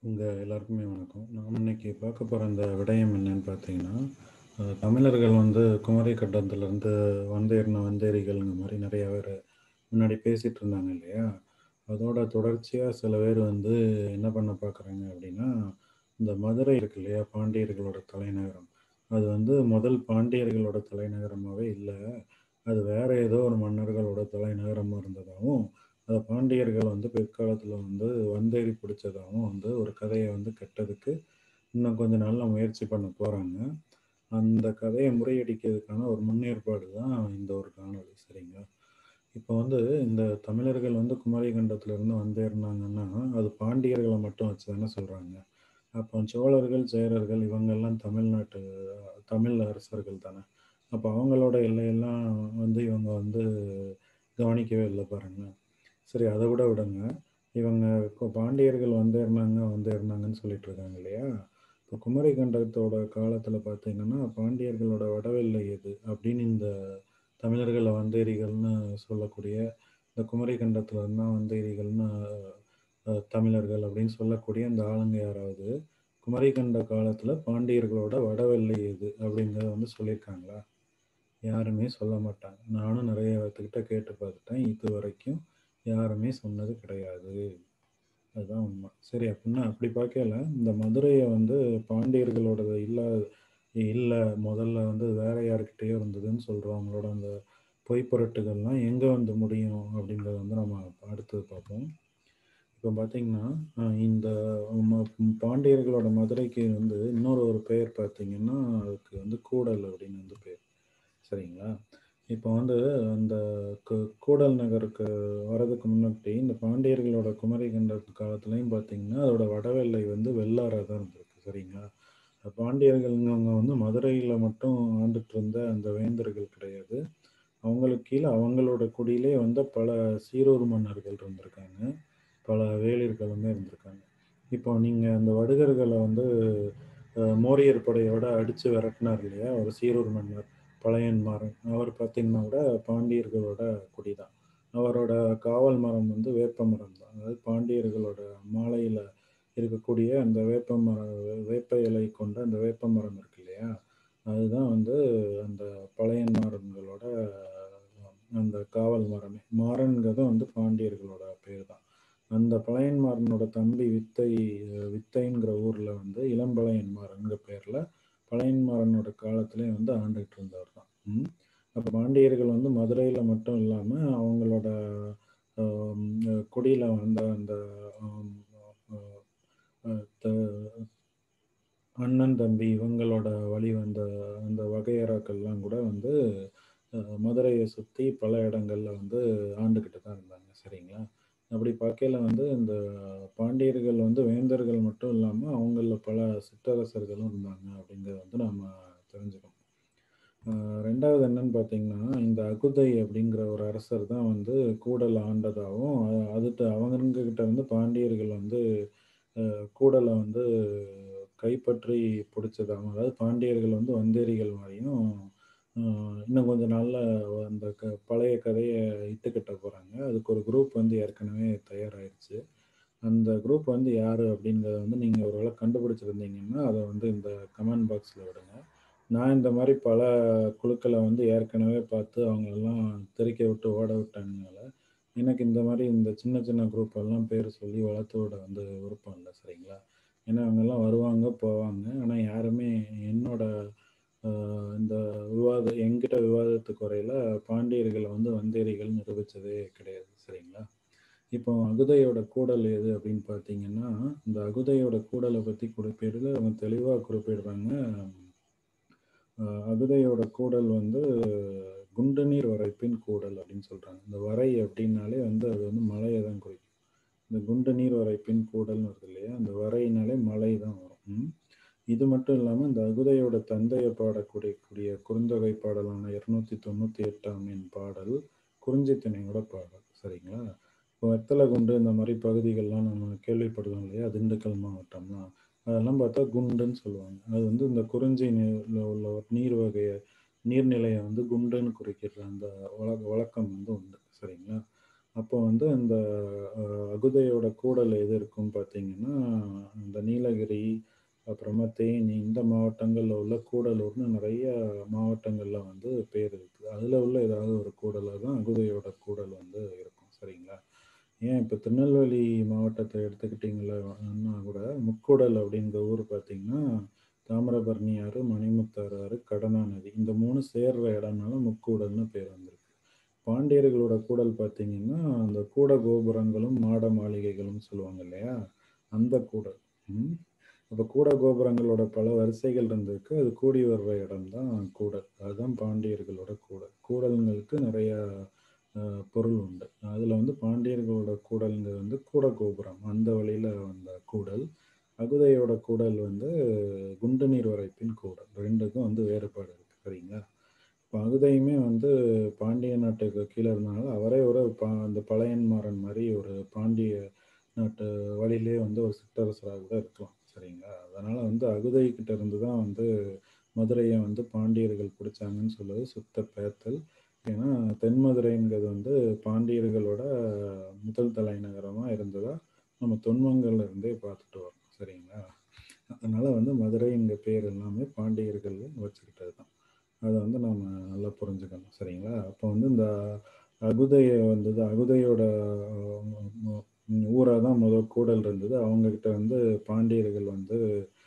எல்லாருக்குமே வணக்கம். நாம் இன்னைக்கு பார்க்க போகிற இந்த விடயம் என்னன்னு பார்த்தீங்கன்னா, தமிழர்கள் வந்து குமரி கண்டத்திலேருந்து வந்தேறின வந்தேரிகள்ங்க மாதிரி நிறைய பேர் முன்னாடி பேசிகிட்டு இருந்தாங்க இல்லையா? அதோட தொடர்ச்சியாக சில பேர் வந்து என்ன பண்ண பார்க்குறாங்க அப்படின்னா, இந்த மதுரை இருக்கு இல்லையா? பாண்டியர்களோட தலைநகரம். அது வந்து முதல் பாண்டியர்களோட தலைநகரமாகவே இல்லை. அது வேற ஏதோ ஒரு மன்னர்களோட தலைநகரமாக இருந்ததாகவும், அந்த பாண்டியர்கள் வந்து பிற்காலத்தில் வந்து வந்தேறி பிடிச்சதாகவும் வந்து ஒரு கதையை வந்து கெட்டதுக்கு இன்னும் கொஞ்ச நாள்ல முயற்சி பண்ண போகிறாங்க. அந்த கதையை முறியடிக்கிறதுக்கான ஒரு முன்னேற்பாடு தான் இந்த ஒரு காணொளி. சரிங்களா? இப்போ வந்து இந்த தமிழர்கள் வந்து குமரி கண்டத்திலிருந்து வந்தேறினாங்கன்னா, அது பாண்டியர்களை மட்டும் வச்சு தானே சொல்கிறாங்க. அப்போ சோழர்கள், சேரர்கள் இவங்கெல்லாம் தமிழ் அரசர்கள் தானே. அப்போ அவங்களோட எல்லையெல்லாம் வந்து இவங்க வந்து கவனிக்கவே இல்லை பாருங்க. சரி, அதை விட விடுங்க. இவங்க இப்போ பாண்டியர்கள் வந்தேறினாங்கன்னு சொல்லிட்டு இருக்காங்க இல்லையா? இப்போ குமரி கண்டத்தோட காலத்தில் பார்த்தீங்கன்னா, பாண்டியர்களோட வடவெல்லை எது அப்படின்னு இந்த தமிழர்களை வந்தேரிகள்னு சொல்லக்கூடிய, இந்த குமரி கண்டத்தில் இருந்தால் வந்தேரிகள்னு தமிழர்கள் அப்படின்னு சொல்லக்கூடிய இந்த ஆளுங்க யாராவது குமரி கண்ட காலத்தில் பாண்டியர்களோட வடவெல்லை எது அப்படிங்கிறத வந்து சொல்லியிருக்காங்களா? யாருமே சொல்ல மாட்டாங்க. நானும் நிறைய பேர்த்துக்கிட்ட கேட்டு பார்த்துட்டேன். இது வரைக்கும் யாருமே சொன்னது கிடையாது. அதுதான் உண்மை. சரி, அப்படின்னா அப்படி பார்க்கல இந்த மதுரையை வந்து பாண்டியர்களோடது இல்லை, முதல்ல வந்து வேற யாருக்கிட்டேயோ இருந்ததுன்னு சொல்கிறவங்களோட அந்த பொய்ப்புரட்டுகள்லாம் எங்கே வந்து முடியும் அப்படிங்கிறத வந்து நம்ம அடுத்தது பார்ப்போம். இப்போ பார்த்தீங்கன்னா, இந்த பாண்டியர்களோட மதுரைக்கு வந்து இன்னொரு பெயர் பார்த்தீங்கன்னா, அதுக்கு வந்து கூடல் அப்படின்னு வந்து பேர். சரிங்களா? இப்போ வந்து அந்த கூடல் நகருக்கு வர்றதுக்கு முன்னாடி இந்த பாண்டியர்களோட குமரி கண்ட காலத்துலையும் பார்த்தீங்கன்னா, அதோட வடவெல்லை வந்து வெள்ளாறாக தான் இருந்திருக்கு. சரிங்களா? பாண்டியர்கள்ங்கிறவங்க வந்து மதுரையில் மட்டும் ஆண்டுட்டு இருந்த அந்த வேந்தர்கள் கிடையாது. அவங்களுக்கு கீழே அவங்களோட குடியிலே வந்து பல சீரூர் மன்னர்கள் இருந்திருக்காங்க. பல வேளிர்களுமே இருந்திருக்காங்க. இப்போ நீங்கள் அந்த வடுகர்களை வந்து மோரியர் படையோட அடித்து விரட்டினார் இல்லையா ஒரு சீரூர் மன்னர் பழையன்மாறன். அவர் பார்த்தீங்கன்னா கூட பாண்டியர்களோட குடி தான். அவரோட காவல் மரம் வந்து வேப்ப மரம் தான். அதாவது பாண்டியர்களோட மாலையில் இருக்கக்கூடிய அந்த வேப்ப இலை கொண்ட அந்த வேப்ப மரம் இருக்கு இல்லையா? அதுதான் வந்து அந்த பழையன்மாறன்களோட அந்த காவல் மரமே. மாறன்கிறது வந்து பாண்டியர்களோட பேர் தான். அந்த பழையன்மாறனோட தம்பி வித்தைங்கிற ஊரில் வந்து இளம்பழையன்மாறன்கிற பேரில் பழையன்மாறனோட காலத்திலே வந்து ஆண்டுகிட்டு இருந்தவர் தான். அப்போ பாண்டியர்கள் வந்து மதுரையில் மட்டும் இல்லாமல் அவங்களோட குடியில் வந்த அந்த அண்ணன் தம்பி இவங்களோட வழி வந்த அந்த வகையறாக்கள்லாம் கூட வந்து மதுரையை சுற்றி பல இடங்கள்ல வந்து ஆண்டுக்கிட்டு தான் இருந்தாங்க. சரிங்களா? அப்படி பார்க்கையில வந்து இந்த பாண்டியர்கள் வந்து வேந்தர்கள் மட்டும் இல்லாமல் அவங்களில் பல சிற்றரசர்களும் இருந்தாங்க அப்படிங்கிறத வந்து நாம் தெரிஞ்சுக்கணும். ரெண்டாவது என்னன்னு பார்த்தீங்கன்னா, இந்த அகுதை அப்படிங்கிற ஒரு அரசர் தான் வந்து கூடல் ஆண்டதாகவும் அவங்ககிட்ட இருந்து பாண்டியர்கள் வந்து கூடலை வந்து கைப்பற்றி பிடிச்சதாகவும், அதாவது பாண்டியர்கள் வந்து வந்தேரிகள் மாதிரியும் இன்னும் கொஞ்ச நாளில் அந்த பழைய கதையை இட்டுக்கட்ட போகிறாங்க. அதுக்கு ஒரு குரூப் வந்து ஏற்கனவே தயாராகிடுச்சு. அந்த குரூப் வந்து யார் அப்படிங்கிறத வந்து நீங்கள் ஒருவேளை கண்டுபிடிச்சிருந்தீங்கன்னா அதை வந்து இந்த கமெண்ட் பாக்ஸில் விடுங்க. நான் இந்த மாதிரி பல குழுக்களை வந்து ஏற்கனவே பார்த்து அவங்களெல்லாம் தெறிக்க விட்டு ஓட விட்டாங்கனால எனக்கு இந்த மாதிரி இந்த சின்ன சின்ன குரூப் எல்லாம் பேர் சொல்லி வளர்த்து விட வந்து விருப்பம் இல்லை. சரிங்களா? ஏன்னா அவங்கெல்லாம் வருவாங்க போவாங்க. ஆனால் யாருமே என்னோட இந்த என்கிட்ட விவாதத்துக்கு வரையில் பாண்டியர்களை வந்து வந்தேரிகள் நிரூபித்ததே கிடையாது. சரிங்களா? இப்போ அகுதையோட கூடல் எது அப்படின்னு பார்த்தீங்கன்னா, இந்த அகுதையோட கூடலை பற்றி குறிப்பிடல அவங்க தெளிவாக குறிப்பிடுறாங்க. அகுதையோட கூடல் வந்து குண்டு நீர் வரைப்பின் கூடல் அப்படின்னு சொல்கிறாங்க. இந்த வரை அப்படின்னாலே வந்து அது வந்து மலையை தான் குறிக்கும். இந்த குண்டு நீர் வரைப்பின் கூடல்னு வருது இல்லையா? அந்த வரையினாலே மலை தான் வரும். இது மட்டும் இல்லாமல் இந்த அகுதையோட தந்தையை பாடக்கூடிய குறுந்தொகை பாடலான 298ஆம் எண் பாடல் குறிஞ்சி திணையோட பாடல். சரிங்களா? இப்போ வெத்தலை குண்டு இந்த மாதிரி பகுதிகள்லாம் நம்ம கேள்விப்படுவோம் இல்லையா? திண்டுக்கல் மாவட்டம்லாம் அதெல்லாம் பார்த்தா குண்டுன்னு சொல்லுவாங்க. அது வந்து இந்த குறிஞ்சி நீரில் உள்ள ஒரு நீர்நிலையை வந்து குண்டுன்னு குறிக்கிற அந்த வழக்கம் வந்து உண்டு. சரிங்களா? அப்போ வந்து அந்த அகுதையோட கூடல் எது இருக்குன்னு பார்த்தீங்கன்னா, இந்த நீலகிரி, அப்புறமா தேனி இந்த மாவட்டங்கள்ல உள்ள கூடலூர்னு நிறைய மாவட்டங்கள்ல வந்து பேர் இருக்கு. அதில் உள்ள ஏதாவது ஒரு கூடலாக தான் அகுதையோட கூடல் வந்து இருக்கும். சரிங்களா? ஏன் இப்போ திருநெல்வேலி மாவட்டத்தை எடுத்துக்கிட்டிங்கன்னா கூட முக்கூடல் அப்படிங்கிற ஊர் பார்த்தீங்கன்னா, தாமிரபரணி ஆறு, மணிமுத்தாறு ஆறு, கடனா நதி இந்த 3 சேர்ற இடம்னால முக்கூடல்னு பேர் வந்திருக்கு. பாண்டியர்களோட கூடல் பார்த்தீங்கன்னா, அந்த கூட கோபுரங்களும் மாட மாளிகைகளும் சொல்லுவாங்க இல்லையா? அந்த கூடல். ம். அப்போ கூட கோபுரங்களோட பல வரிசைகள் இருந்திருக்கு. அது கூடி வர்ற இடம் தான் கூடல். அதுதான் பாண்டியர்களோட கூடல். கூடல்களுக்கு நிறைய பொருள் உண்டு. அதில் வந்து பாண்டியர்களோட கூடல்ங்கிறது வந்து கூட கோபுரம். அந்த வழியில் வந்த கூடல். அகுதையோட கூடல் வந்து குண்டு நீர் வரைப்பின் கூடல். ரெண்டுக்கும் வந்து வேறுபாடு இருக்கு. சரிங்களா? இப்போ அகுதையுமே வந்து பாண்டிய நாட்டுக்கு கீழே இருந்தனால அவரே ஒரு அந்த பழையன்மாறன் மாதிரி ஒரு பாண்டிய நாட்டு வழியிலே வந்து ஒரு சிற்றரசராக கூட இருக்கலாம். சரிங்களா? அதனால வந்து அகுதை கிட்ட இருந்து தான் வந்து மதுரையை வந்து பாண்டியர்கள் பிடிச்சாங்கன்னு சொல்லுவது சுத்த பேத்தல். ஏன்னா தென்மதுரைங்கிறது வந்து பாண்டியர்களோட முதல் தலைநகரமாக இருந்ததா நம்ம தொன்மங்கள்ல இருந்தே பார்த்துட்டு வரோம். சரிங்களா? அதனால வந்து மதுரைங்கிற பேர் எல்லாமே பாண்டியர்கள் வச்சுக்கிட்டது தான். அதை வந்து நம்ம நல்லா புரிஞ்சுக்கணும். சரிங்களா? அப்போ வந்து இந்த அகுதையை வந்தது அகுதையோட ஊராக தான் முதல் கூடல் இருந்தது. அவங்கக்கிட்ட வந்து பாண்டியர்கள் வந்து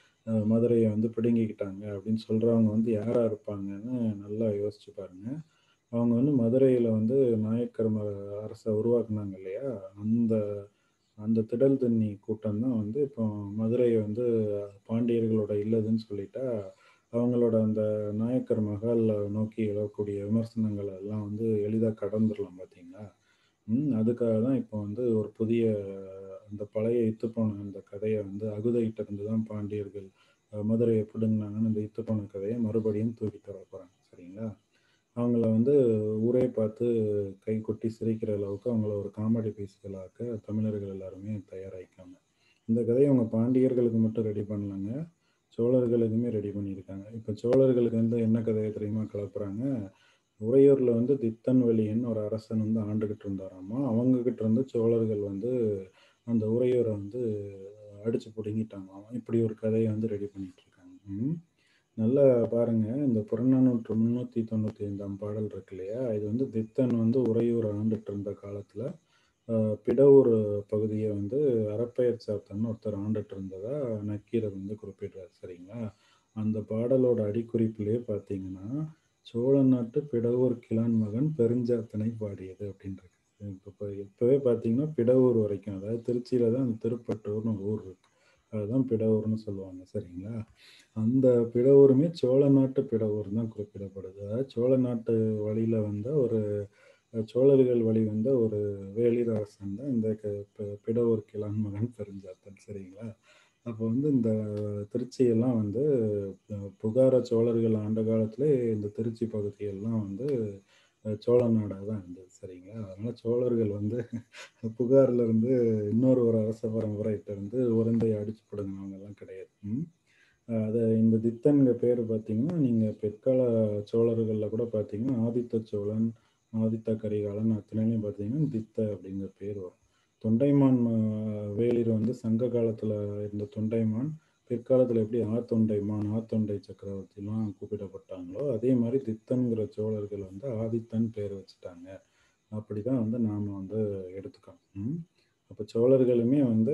மதுரையை வந்து பிடுங்கிக்கிட்டாங்க அப்படின்னு சொல்கிறவங்க வந்து யாராக இருப்பாங்கன்னு நல்லா யோசிச்சு பாருங்க. அவங்க வந்து மதுரையில் வந்து நாயக்கர் அரசை உருவாக்குனாங்க இல்லையா? அந்த அந்த திடல் தண்ணி கூட்டம் தான் வந்து இப்போ மதுரையை வந்து பாண்டியர்களோட இல்லதுன்னு சொல்லிட்டா அவங்களோட அந்த நாயக்கர் மகால் நோக்கி எழக்கூடிய விமர்சனங்கள் எல்லாம் வந்து எளிதாக கடந்துடலாம் பார்த்தீங்களா? அதுக்காக தான் இப்போ வந்து ஒரு புதிய அந்த பழைய இத்துப்போன அந்த கதையை வந்து அகுதைகிட்ட இருந்து தான் பாண்டியர்கள் மதுரையை பிடுங்கினாங்கன்னு அந்த இத்துப்போன கதையை மறுபடியும் தூக்கி தர போகிறாங்க. சரிங்களா? அவங்கள வந்து ஊரே பார்த்து கை கொட்டி சிரிக்கிற அளவுக்கு அவங்கள ஒரு காமெடி பீஸ்களாக்க தமிழர்கள் எல்லாருமே தயாராகிக்காங்க. இந்த கதையை அவங்க பாண்டியர்களுக்கு மட்டும் ரெடி பண்ணலாங்க, சோழர்களுக்குமே ரெடி பண்ணியிருக்காங்க. இப்போ சோழர்களுக்கு வந்து என்ன கதையை தெரியுமா கிளப்புறாங்க? உறையூர்ல வந்து தித்தன்வெளின்னு ஒரு அரசன் வந்து ஆண்டுகிட்டு இருந்தாராமா. அவங்க கிட்ட இருந்து சோழர்கள் வந்து அந்த உறையூரை வந்து அடிச்சு பிடுங்கிட்டாங்களாம். இப்படி ஒரு கதையை வந்து ரெடி பண்ணிட்டு இருக்காங்க. நல்லா பாருங்க, இந்த புறநானூற்று 395ஆம் பாடல் இருக்கு இல்லையா? இது வந்து தித்தன் வந்து உறையூர் ஆண்டுட்டு இருந்த காலத்துல பிடவூர் பகுதியை வந்து அறப்பெயர் சாத்தன்னு ஒருத்தர் ஆண்டுட்டு இருந்ததா நக்கீரர் வந்து குறிப்பிடுறாரு. சரிங்களா? அந்த பாடலோட அடிக்குறிப்பிலேயே பார்த்தீங்கன்னா, சோழ நாட்டு பிடவூர் கிழான் மகன் பெருஞ்சாத்தனை பாடியது அப்படின்றது. இப்போ இப்போவே பார்த்தீங்கன்னா பிடவூர் வரைக்கும், அதாவது திருச்சியில தான் அந்த திருப்பட்டூர்னு ஒரு ஊர் இருக்கு. அதுதான் பிடவூர்னு சொல்லுவாங்க. சரிங்களா? அந்த பிடவூருமே சோழ நாட்டு பிடவூர் தான் குறிப்பிடப்படுது. அதாவது சோழ நாட்டு வழியில வந்த ஒரு சோழர்கள் வழி வந்த ஒரு வேளிர் அரசன் தான் இந்த பிடவூர் கிழான் மகன் பெருஞ்சாத்தன். சரிங்களா? அப்போ வந்து இந்த திருச்சியெல்லாம் வந்து புகார சோழர்கள் ஆண்ட காலத்திலே இந்த திருச்சி பகுதியெல்லாம் வந்து சோழ நாடாக தான் இருந்தது. சரிங்களா? அதனால சோழர்கள் வந்து புகார்ல இருந்து இன்னொரு ஒரு அரச பரம்பரைகிட்ட இருந்து உடந்தையை அடிச்சு பிடுங்கினவங்கலாம் கிடையாது. அது இந்த தித்தன்கிற பேர் பார்த்தீங்கன்னா, நீங்கள் பிற்கால சோழர்களில் கூட பார்த்தீங்கன்னா ஆதித்த சோழன், ஆதித்த கரிகாலன் அத்தனையும் பார்த்தீங்கன்னா தித்த அப்படிங்கிற பேர் வரும். தொண்டைமான் வேளிர் வந்து சங்க காலத்தில் இருந்த தொண்டைமான் பிற்காலத்தில் எப்படி ஆத்தொண்டைமான், ஆத்தொண்டை சக்கரவர்த்திலாம் கூப்பிடப்பட்டாங்களோ அதே மாதிரி தித்தன்கிற சோழர்கள் வந்து ஆதித்தன் பேர் வச்சுட்டாங்க. அப்படி தான் வந்து நாம் வந்து எடுத்துக்கணும். அப்போ சோழர்களுமே வந்து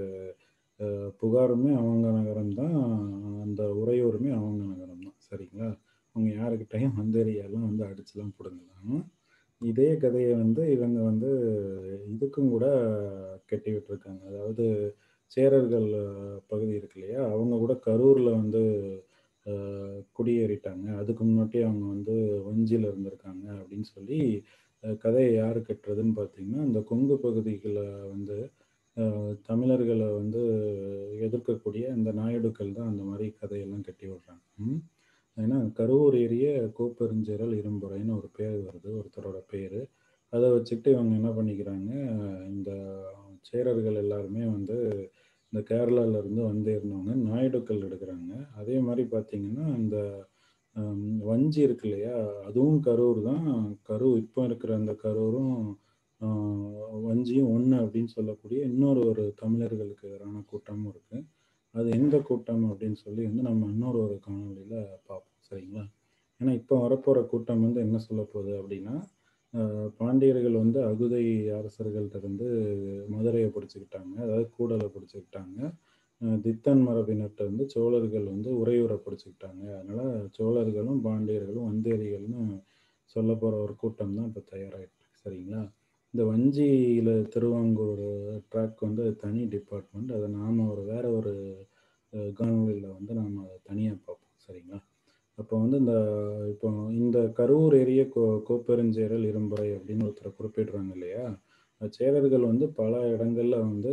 புகாருமே அவங்க நகரம் தான், அந்த உறையூருமே அவங்க நகரம் தான். சரிங்களா? அவங்க யாருக்கிட்டையும் வந்தேரியாலாம் வந்து அடிச்சுலாம் பிடுங்கலாம். இதே கதையை வந்து இவங்க வந்து இதுக்கும் கூட கட்டி விட்டுருக்காங்க. அதாவது சேரர்கள் பகுதி இருக்கு இல்லையா? அவங்க கூட கரூரில் வந்து குடியேறிட்டாங்க. அதுக்கு முன்னாடி அவங்க வந்து வஞ்சியில் இருந்திருக்காங்க அப்படின்னு சொல்லி கதையை யார் கட்டுறதுன்னு பார்த்தீங்கன்னா, இந்த கொங்கு பகுதிகளில் வந்து தமிழர்களை வந்து எதிர்க்கக்கூடிய இந்த நாயுடுக்கள் தான் அந்த மாதிரி கதையெல்லாம் கட்டி விடுறாங்க. ஏன்னா கரூர் ஏரிய கோப்பெருஞ்சேரல் இரும்புரைன்னு ஒரு பேர் வருது, ஒருத்தரோட பேர். அதை வச்சுக்கிட்டு இவங்க என்ன பண்ணிக்கிறாங்க, இந்த சேரர்கள் எல்லாருமே வந்து இந்த கேரளாவிலேருந்து வந்து இருந்தவங்க நாயுடுக்கள் எடுக்கிறாங்க. அதே மாதிரி பார்த்தீங்கன்னா இந்த வஞ்சி இருக்கு இல்லையா? அதுவும் கரூர் தான். கரூர் இப்போ இருக்கிற அந்த கரூரும் வஞ்சியும் ஒன்று அப்படின்னு சொல்லக்கூடிய இன்னொரு ஒரு தமிழர்களுக்கு எதிரான கூட்டமும் இருக்குது. அது எந்த கூட்டம் அப்படின்னு சொல்லி வந்து நம்ம இன்னொரு ஒரு காணொலியில் பார்ப்போம். சரிங்களா? ஏன்னா இப்போ வரப்போகிற கூட்டம் வந்து என்ன சொல்ல போகுது அப்படின்னா, பாண்டியர்கள் வந்து அகுதை அரசர்கள்ட்ட இருந்து மதுரையை பிடிச்சிக்கிட்டாங்க, அதாவது கூடலை பிடிச்சிக்கிட்டாங்க. தித்தன் மரபினர்கிட்ட வந்து சோழர்கள் வந்து உறையூரை பிடிச்சிக்கிட்டாங்க. அதனால் சோழர்களும் பாண்டியர்களும் வந்தேரிகள்னு சொல்ல போகிற ஒரு கூட்டம் தான் இப்போ தயாராகிட்டு. சரிங்களா? இந்த வஞ்சியில் திருவாங்கூர் ட்ராக் வந்து தனி டிபார்ட்மெண்ட். அதை நாம் ஒரு வேற ஒரு காணொலியில் வந்து நாம் அதை தனியாக பார்ப்போம். சரிங்களா? அப்போ வந்து இப்போ இந்த கரூர் ஏரிய கோப்பெருஞ்சேரல் இரும்புரை அப்படின்னு ஒருத்தரை குறிப்பிடுறாங்க இல்லையா? சேரர்கள் வந்து பல இடங்கள்ல வந்து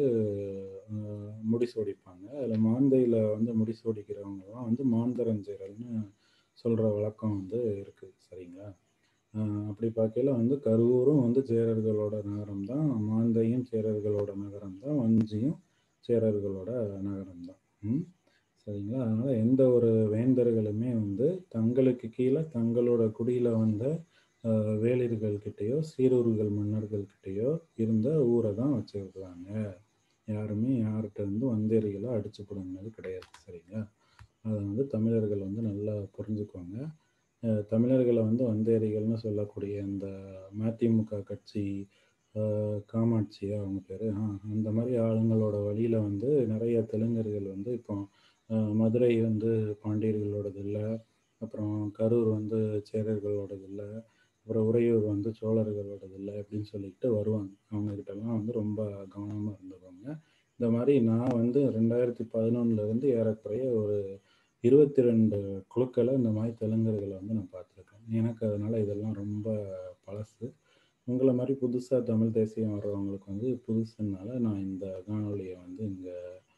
முடிசூடிப்பாங்க. அதில் மாந்தையில் வந்து முடிசூடிக்கிறவங்கலாம் வந்து மாந்தரஞ்சேரல்னு சொல்கிற வழக்கம் வந்து இருக்குது. சரிங்களா? அப்படி பார்க்கையில வந்து கரூரும் வந்து சேரர்களோட நகரம் தான், மாந்தையும் சேரர்களோட நகரம் தான், வஞ்சியும் சேரர்களோட நகரம் தான். சரிங்களா? அதனால் எந்த ஒரு வேந்தர்களுமே வந்து தங்களுக்கு கீழே தங்களோட குடியில் வந்த வேளிர்கள்கிட்டயோ சீரூர்கள் மன்னர்கள்கிட்டயோ இருந்த ஊரை தான் வச்சுருக்குறாங்க. யாருமே யார்கிட்ட இருந்து வந்தேரிகளை அடிச்சு பிடுங்கினது கிடையாது. சரிங்களா? அதை வந்து தமிழர்கள் வந்து நல்லா புரிஞ்சுக்குவாங்க. தமிழர்களை வந்து வந்தேரிகள்னு சொல்லக்கூடிய இந்த மதிமுக கட்சி, காமாட்சியா அவங்க பேர், அந்த மாதிரி ஆளுங்களோட வழியில் வந்து நிறைய தெலுங்கர்கள் வந்து இப்போ மதுரை வந்து பாண்டியர்களோடது இல்லை, அப்புறம் கரூர் வந்து சேரர்களோடது இல்லை, அப்புறம் உறையூர் வந்து சோழர்களோடது இல்லை அப்படின்னு சொல்லிட்டு வருவாங்க. அவங்கக்கிட்டலாம் வந்து ரொம்ப கவனமாக இருந்துருவாங்க. இந்த மாதிரி நான் வந்து 2011 ஏறக்குறைய ஒரு 22 குழுக்களை இந்த மாதிரி தெலுங்கர்களை வந்து நான் பார்த்துருக்கேன். எனக்கு அதனால் இதெல்லாம் ரொம்ப பழசு. உங்களை மாதிரி புதுசாக தமிழ் தேசியம் வர்றவங்களுக்கு வந்து புதுசுனால நான் இந்த காணொலியை வந்து இங்கே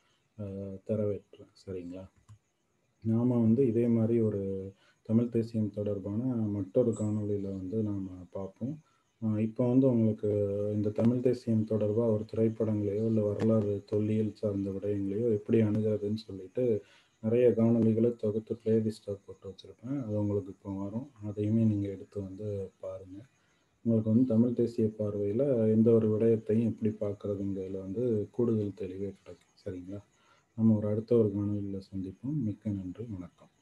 தரவேற்றேன். சரிங்களா? நாம் வந்து இதே மாதிரி ஒரு தமிழ் தேசியம் தொடர்பான மற்றொரு காணொலியில் வந்து நாம் பார்ப்போம். இப்போ வந்து உங்களுக்கு இந்த தமிழ் தேசியம் தொடர்பாக ஒரு திரைப்படங்களையோ இல்லை வரலாறு தொல்லியல் சார்ந்த விடயங்களையோ எப்படி அணுகிறதுன்னு சொல்லிட்டு நிறைய காணொலிகளை தொகுத்து பிளேலிஸ்ட்டாக போட்டு வச்சுருப்பேன். அது உங்களுக்கு இப்போ வரும். அதையுமே நீங்கள் எடுத்து வந்து பாருங்கள். உங்களுக்கு வந்து தமிழ் தேசிய பார்வையில் எந்த ஒரு விடயத்தையும் எப்படி பார்க்குறதுங்கிறதுல வந்து கூடுதல் தெளிவே கிடைக்கும். சரிங்களா? நம்ம அடுத்த ஒரு காணொலியில் சந்திப்போம். மிக்க நன்றி. வணக்கம்.